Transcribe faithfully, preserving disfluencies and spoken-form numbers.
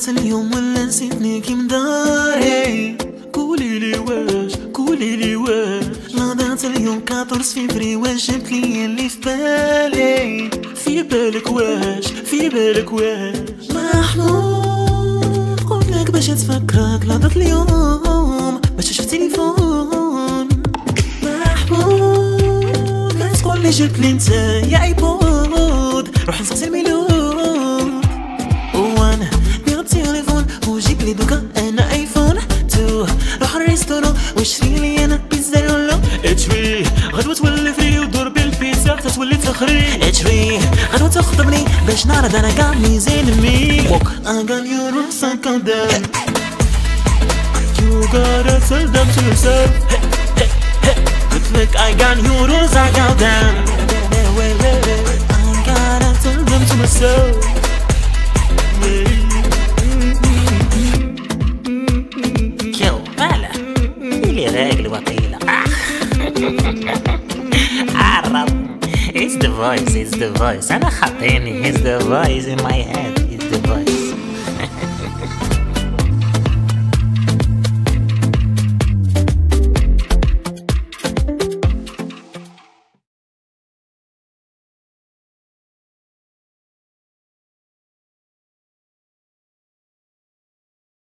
ضاعت اليوم ولا نسيتني كي مداري؟ قوليلي واش قوليلي واش لا ضاعت اليوم كاطورس فيفري واش جبتلي اللي في بالي؟ في بالك واش في بالك واش محمود قلتلك باش تفكرك لا ضاعت اليوم باش تشوف تليفون محمود لا تقولي جبتلي نتا يا عيبود روح نسقسي الميلود وانا بيع التليفون وجيب لي دوكا انا ايفون تو روح الريستورون واشريلي انا بيتزا رولو اتشوي غدوة تولي فري ودور بالبيتزا حتى تولي تخري اتشوي غدوة تخطبني باش نعرض انا كاع ميزان مي ووك I got you cinquante down You gotta tell them to yourself Good luck I got you rules I got them I gotta tell them to myself كيو ماله اللي راجل وطيلة عرب It's the voice, it's the voice أنا خاطيني It's the voice in my head, it's the voice